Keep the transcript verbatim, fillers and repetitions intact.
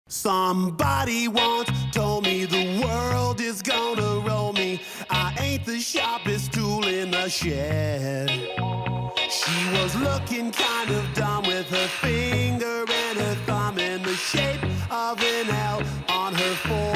Somebody once told me the world is gonna roll me. I ain't the sharpest tool in the shed. She was looking kind of dumb with her finger and her thumb in the shape of an L on her forehead.